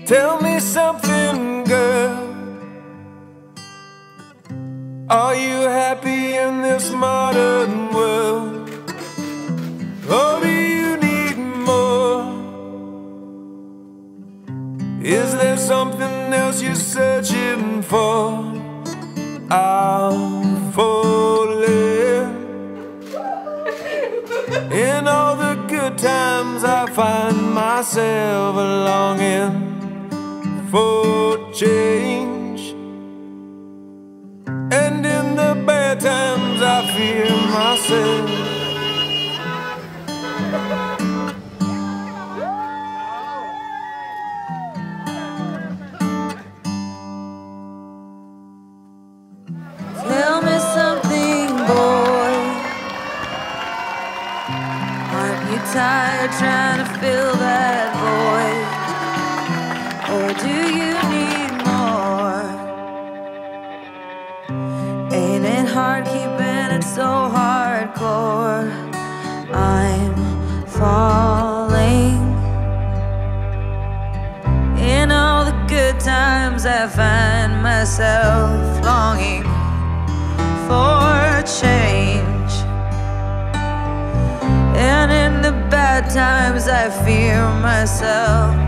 Tell me something, girl. Are you happy in this modern world? Or do you need more? Is there something else you're searching for? I'm falling. In all the good times I find myself longing for change, and in the bad times I fear myself. Tell me something, boy. Aren't you tired trying to fill that void? Or do you need more? Ain't it hard keeping it so hardcore? I'm falling. In all the good times I find myself longing for change, and in the bad times I fear myself.